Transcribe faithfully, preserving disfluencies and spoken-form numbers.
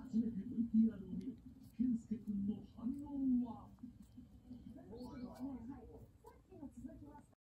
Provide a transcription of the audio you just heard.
初めて ブイピーアール を